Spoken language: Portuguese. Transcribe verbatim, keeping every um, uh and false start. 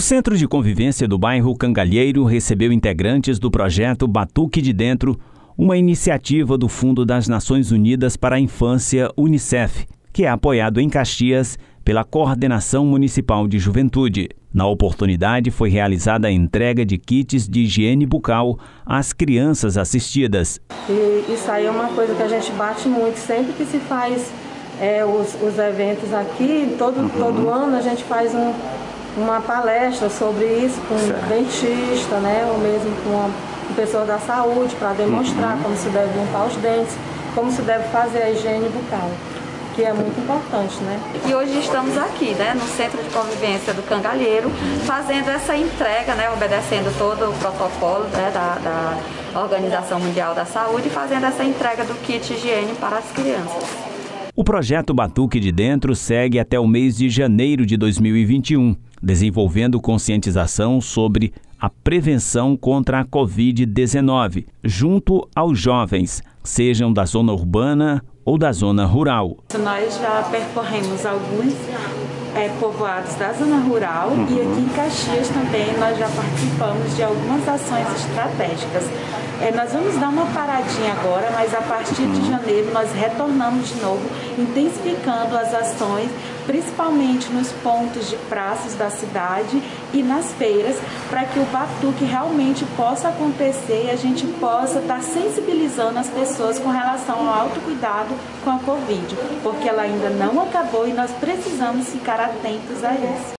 O Centro de Convivência do bairro Cangalheiro recebeu integrantes do projeto Batuque de Dentro, uma iniciativa do Fundo das Nações Unidas para a Infância, Unicef, que é apoiado em Caxias pela Coordenação Municipal de Juventude. Na oportunidade, foi realizada a entrega de kits de higiene bucal às crianças assistidas. E isso aí é uma coisa que a gente bate muito, sempre que se faz é, os, os eventos aqui, todo, uhum. todo ano a gente faz um, uma palestra sobre isso com um dentista, né, ou mesmo com uma pessoa da saúde, para demonstrar uhum. como se deve limpar os dentes, como se deve fazer a higiene bucal, que é muito importante, né? E hoje estamos aqui, né, no Centro de Convivência do Cangalheiro, fazendo essa entrega, né, obedecendo todo o protocolo, né, da, da Organização Mundial da Saúde, fazendo essa entrega do kit higiene para as crianças. O projeto Batuque de Dentro segue até o mês de janeiro de dois mil e vinte e um, desenvolvendo conscientização sobre a prevenção contra a covid dezenove, junto aos jovens, sejam da zona urbana ou da zona rural. Nós já percorremos alguns é, povoados da zona rural uhum. e aqui em Caxias também nós já participamos de algumas ações estratégicas. É, nós vamos dar uma paradinha agora, mas a partir de janeiro nós retornamos de novo, intensificando as ações, principalmente nos pontos de praças da cidade e nas feiras, para que o batuque realmente possa acontecer e a gente possa estar sensibilizando as pessoas com relação ao autocuidado com a Covid, porque ela ainda não acabou e nós precisamos ficar atentos a isso.